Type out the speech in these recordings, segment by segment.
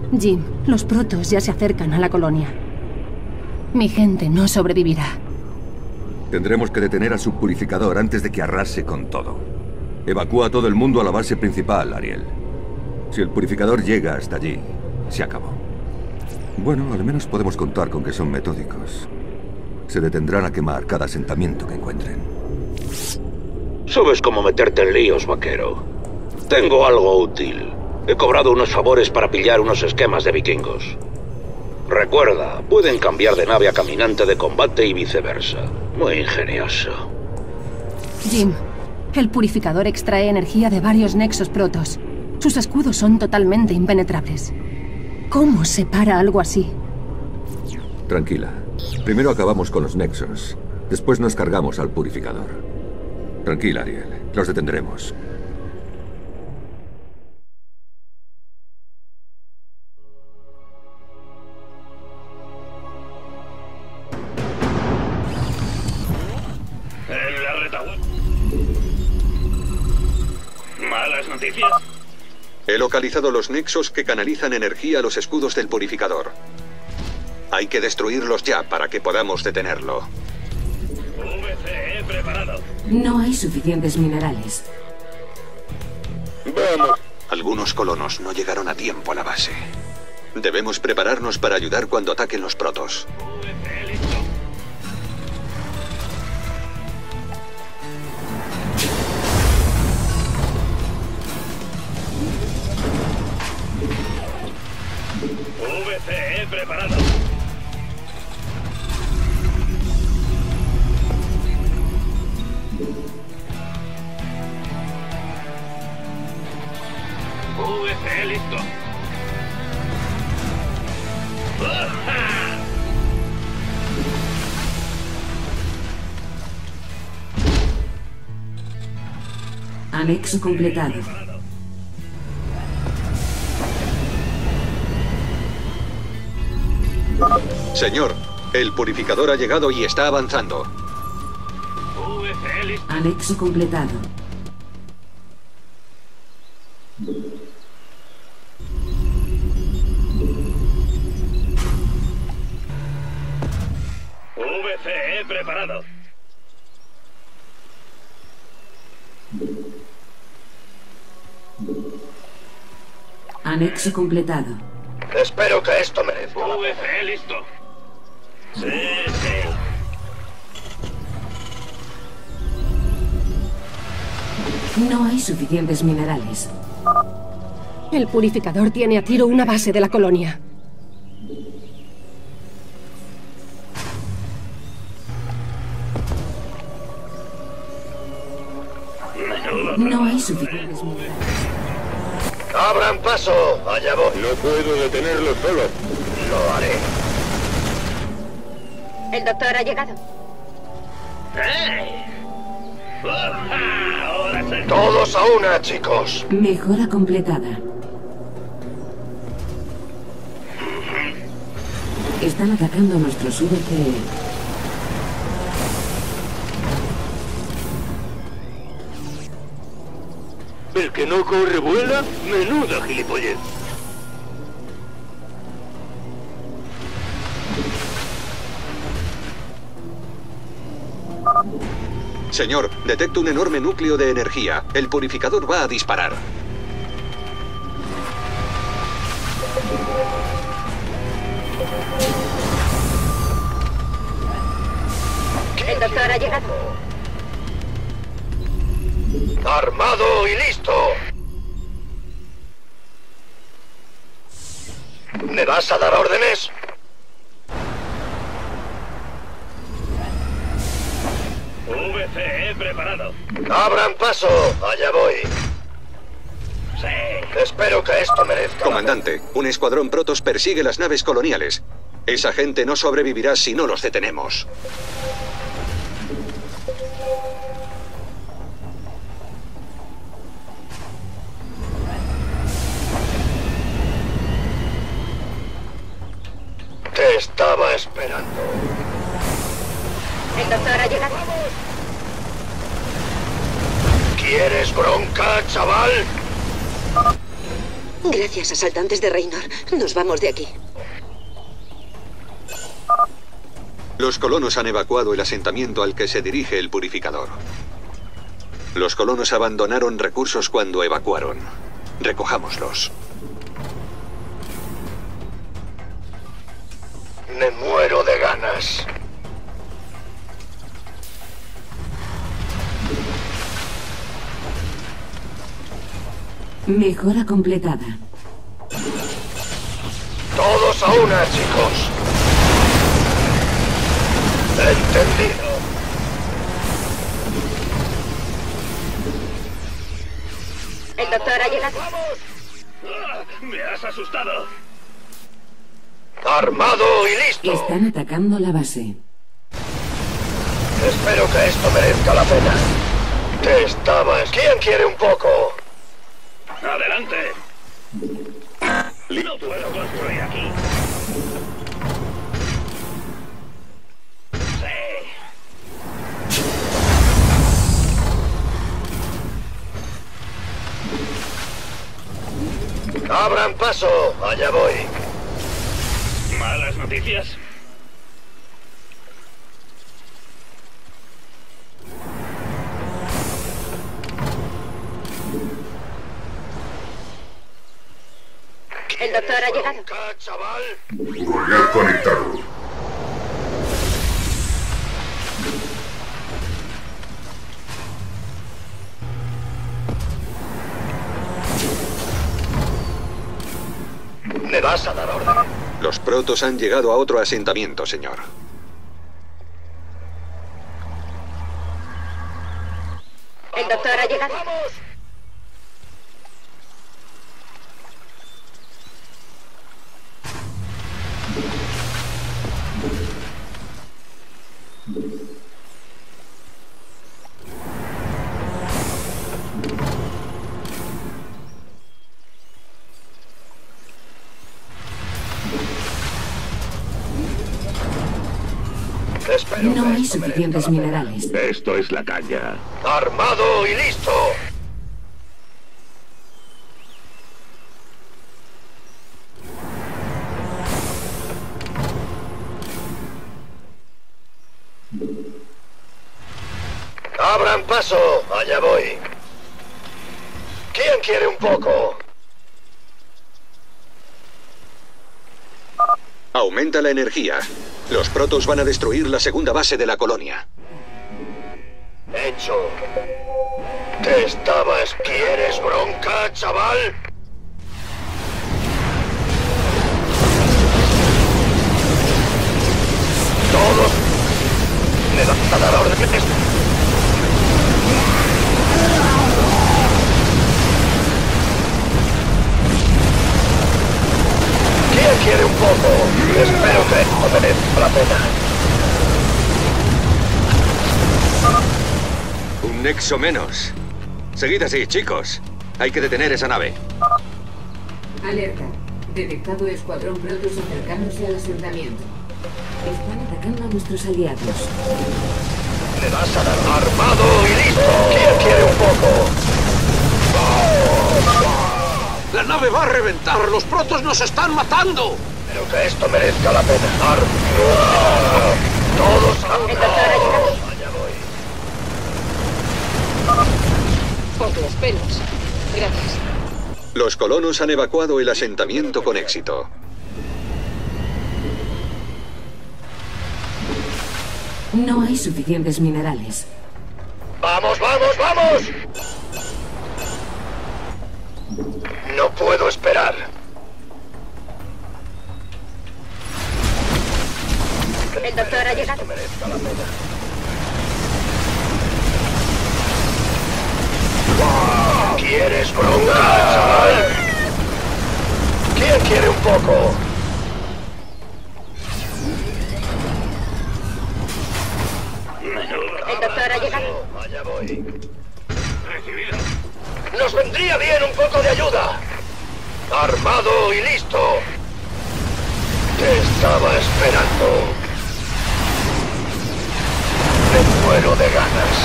Jim, los protos ya se acercan a la colonia. Mi gente no sobrevivirá. Tendremos que detener al subpurificador antes de que arrase con todo. Evacúa a todo el mundo a la base principal, Ariel. Si el purificador llega hasta allí, se acabó. Bueno, al menos podemos contar con que son metódicos. Se detendrán a quemar cada asentamiento que encuentren. Sabes cómo meterte en líos, vaquero. Tengo algo útil. He cobrado unos favores para pillar unos esquemas de vikingos. Recuerda, pueden cambiar de nave a caminante de combate y viceversa. Muy ingenioso. Jim, el purificador extrae energía de varios nexos protos. Sus escudos son totalmente impenetrables. ¿Cómo se para algo así? Tranquila. Primero acabamos con los nexos. Después nos cargamos al purificador. Tranquila, Ariel. Los detendremos. En la retaguardia. ¿Malas noticias? He localizado los nexos que canalizan energía a los escudos del purificador. Hay que destruirlos ya para que podamos detenerlo. VCE preparado. No hay suficientes minerales. Vamos. Algunos colonos no llegaron a tiempo a la base. Debemos prepararnos para ayudar cuando ataquen los protos. VCE listo. VCE preparado. VCE listo. ¡Ajá! Anexo completado. Señor, el purificador ha llegado y está avanzando. VCE listo. Anexo completado. VCE preparado. Anexo completado. Espero que esto merezca. VCE listo. Sí, sí. No hay suficientes minerales. El purificador tiene a tiro una base de la colonia. Menudo. No hay suficientes minerales. ¡Abran paso! ¡Allá voy! No puedo detenerlo solo. Lo haré. El doctor ha llegado. ¡Hey! ¡Ajá! Ahora se... Todos a una, chicos. Mejora completada. Están atacando a nuestros VCE. El que no corre vuela, menuda gilipollez. Señor, detecto un enorme núcleo de energía. El purificador va a disparar. El doctor ha llegado. Armado y listo. ¿Me vas a dar órdenes? VCE preparado. ¡Abran paso! ¡Allá voy! Sí. Espero que esto merezca. Comandante, un escuadrón protos persigue las naves coloniales. Esa gente no sobrevivirá si no los detenemos. Te estaba esperando. El doctor ha llegado. ¿Quieres bronca, chaval? Gracias, asaltantes de Reynor. Nos vamos de aquí. Los colonos han evacuado el asentamiento al que se dirige el purificador. Los colonos abandonaron recursos cuando evacuaron. Recojámoslos. Me muero de ganas. Mejora completada. Todos a una, chicos. Entendido. El doctor ha llegado. ¡Me has asustado! ¡Armado y listo! Están atacando la base. Espero que esto merezca la pena. ¿Qué estabas? ¿Quién quiere un poco? ¡Adelante! No puedo construir aquí. Sí. ¡Abran paso! Allá voy. ¿Malas noticias? El doctor ha llegado. Chaval. Gorrial conectado. ¿Me vas a dar orden? Los protos han llegado a otro asentamiento, señor. El doctor ha llegado. ¡Vamos! Espero No que hay esto suficientes merezca la minerales. Esto es la caña. ¡Armado y listo! ¡Abran paso! Allá voy. ¿Quién quiere un poco? Aumenta la energía. Los protos van a destruir la segunda base de la colonia. Hecho. ¿Qué estabas? ¿Quieres bronca, chaval? Todos me van a dar órdenes. ¿Quién quiere un poco? Espero que esto merezca la pena. Un nexo menos. Seguid así, chicos. Hay que detener esa nave. Alerta. Detectado escuadrón Protoss acercándose al asentamiento. Están atacando a nuestros aliados. Me vas a dar armado y listo. ¿Quién quiere un poco? ¡La nave va a reventar! ¡Los protos nos están matando! Espero que esto merezca la pena. Todos a El doctor ha llegado. Allá voy. Por los pelos. Gracias. Los colonos han evacuado el asentamiento con éxito. No hay suficientes minerales. ¡Vamos, vamos, vamos! No puedo esperar. El doctor ha llegado. Merezca la pena. ¿Quieres bronca, chaval? ¿Quién quiere un poco? El doctor ha llegado. Allá voy. Nos vendría bien un poco de ayuda. Armado y listo. Te estaba esperando. Me muero de ganas.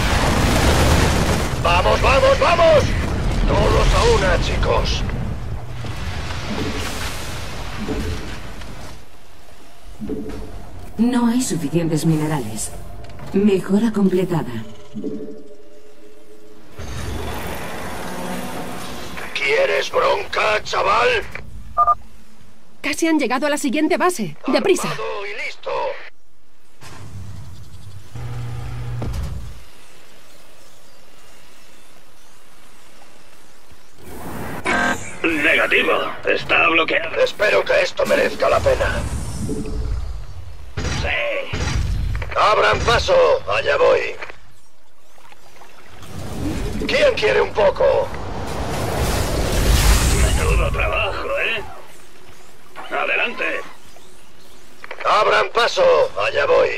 ¡Vamos, vamos, vamos! Todos a una, chicos. No hay suficientes minerales. Mejora completada. ¿Quieres bronca, chaval? Casi han llegado a la siguiente base. ¡Deprisa! Armado y listo. Negativo. Está bloqueado. Espero que esto merezca la pena. Sí. ¡Abran paso! Allá voy. ¿Quién quiere un poco? Menudo trabajo, ¿eh? Adelante. ¡Abran paso! Allá voy.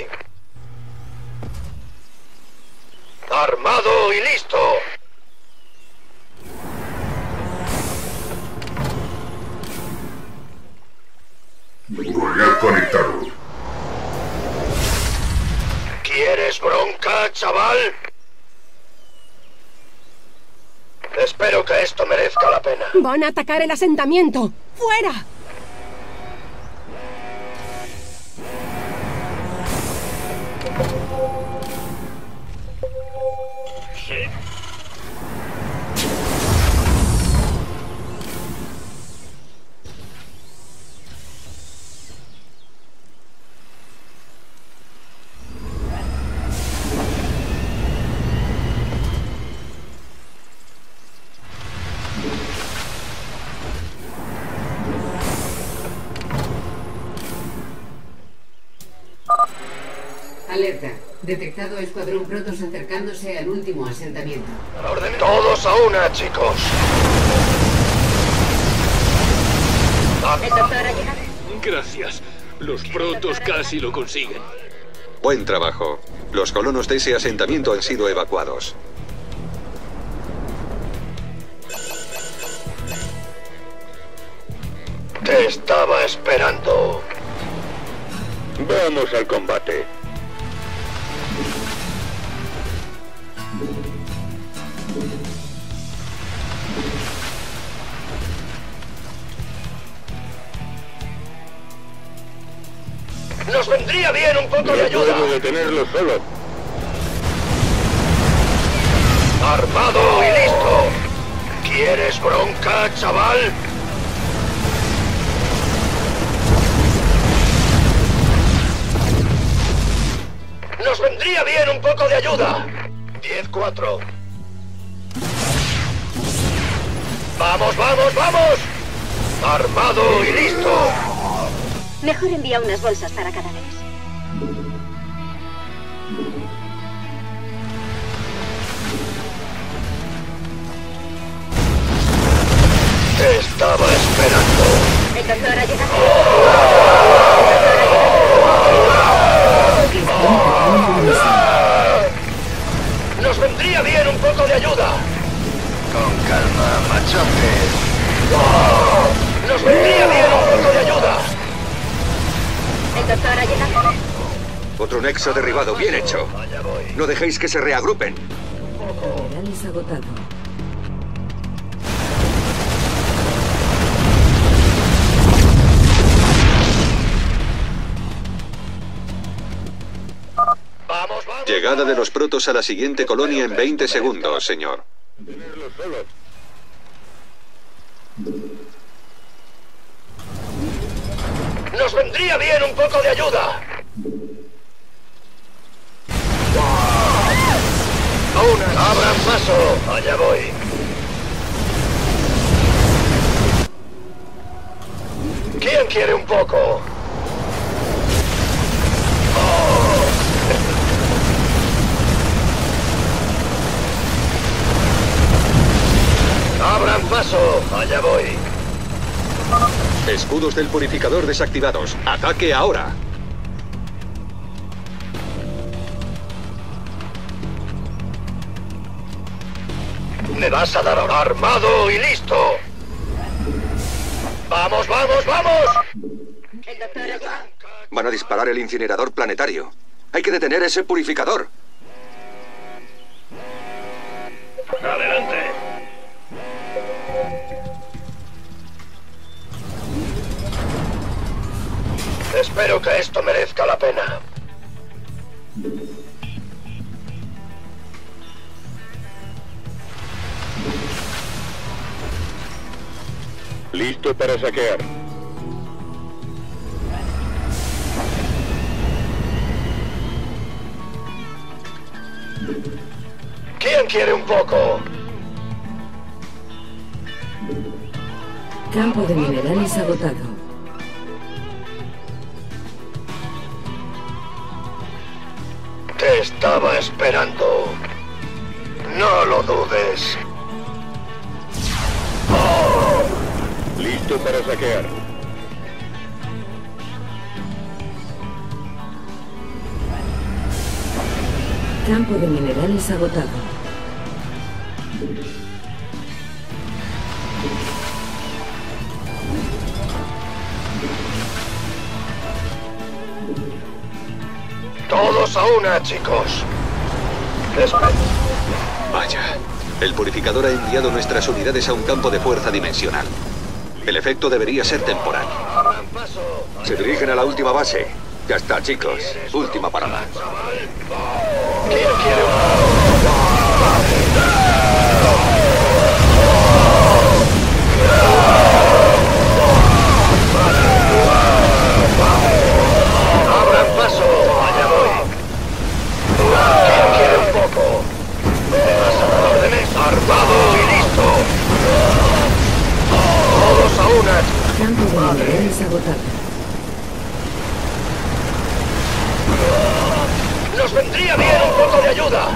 ¡Armado y listo! Goliath conectado. ¿Quieres bronca, chaval? Espero que esto merezca la pena. ¡Van a atacar el asentamiento! ¡Fuera! Sí. Alerta. Detectado escuadrón Protoss acercándose al último asentamiento. A la orden. Todos a una, chicos. El doctor ha llegado. Gracias. Los protos casi lo consiguen. Buen trabajo. Los colonos de ese asentamiento han sido evacuados. Te estaba esperando. Vamos al combate. Nos vendría bien un poco de ayuda. Puedo detenerlo solo. Armado y listo. ¿Quieres bronca, chaval? Nos vendría bien un poco de ayuda. 10-4. ¡Vamos, vamos, vamos! ¡Armado y listo! Mejor envía unas bolsas para cadáveres. Te estaba esperando. El doctor ha llegado. Nos vendría bien un poco de ayuda. Con calma, machotes. Nos vendría bien un poco de ayuda. El doctor ha llegado. Otro nexo derribado, bien hecho. Allá voy. No dejéis que se reagrupen. Minerales agotado. Vamos, vamos. Llegada de los protos a la siguiente colonia en 20 segundos, señor. Tenerlo solo. Nos vendría bien un poco de ayuda. ¡Abran paso! Allá voy. ¿Quién quiere un poco? ¡Abran paso! Allá voy. Escudos del purificador desactivados. ¡Ataque ahora! Me vas a dar armado y listo. ¡Vamos, vamos, vamos! El doctor ha llegado. Van a disparar el incinerador planetario. Hay que detener ese purificador. Adelante. Espero que esto merezca la pena. Listo para saquear. ¿Quién quiere un poco? Campo de minerales agotado. Te estaba esperando. No lo dudes. Listo para saquear. Campo de minerales agotado. Todos a una, chicos. Vaya. El purificador ha enviado nuestras unidades a un campo de fuerza dimensional. El efecto debería ser temporal. Se dirigen a la última base. Ya está, chicos. Última parada. ¿Quién quiere ¡abran paso! ¡Allá voy! ¿Quién quiere un poco? ¿Me vas a dar órdenes? ¡Armado y listo! ¡Todos a una! Campo de minerales agotado. ¡Nos vendría bien un poco de ayuda!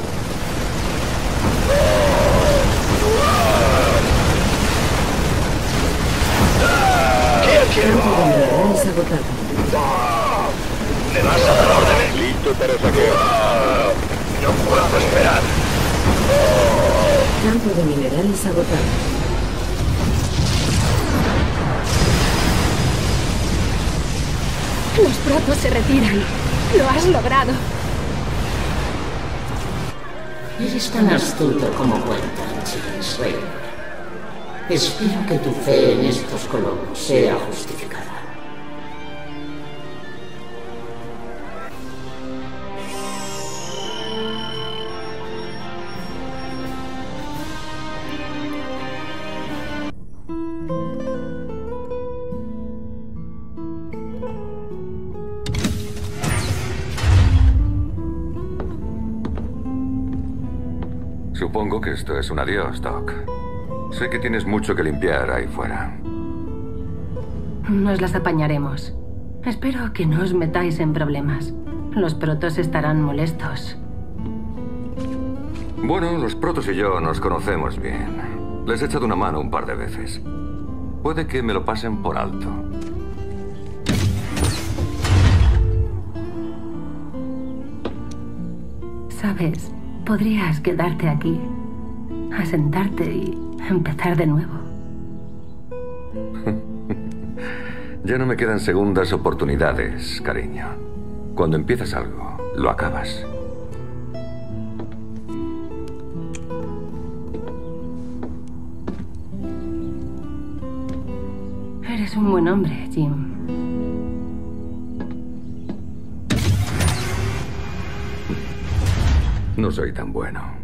¿Quién quiere? Campo de minerales agotado. ¿Me vas a dar órdenes? Listo para saquear. No puedo esperar. Campo de minerales agotado. Los protos se retiran. Lo has logrado. Eres tan astuto como cuentas, James Raynor. Espero que tu fe en estos colonos sea justificada. Supongo que esto es un adiós, Doc. Sé que tienes mucho que limpiar ahí fuera. Nos las apañaremos. Espero que no os metáis en problemas. Los protos estarán molestos. Bueno, los protos y yo nos conocemos bien. Les he echado una mano un par de veces. Puede que me lo pasen por alto. Sabes, podrías quedarte aquí, asentarte y empezar de nuevo. Ya no me quedan segundas oportunidades, cariño. Cuando empiezas algo, lo acabas. Eres un buen hombre, Jim. No soy tan bueno.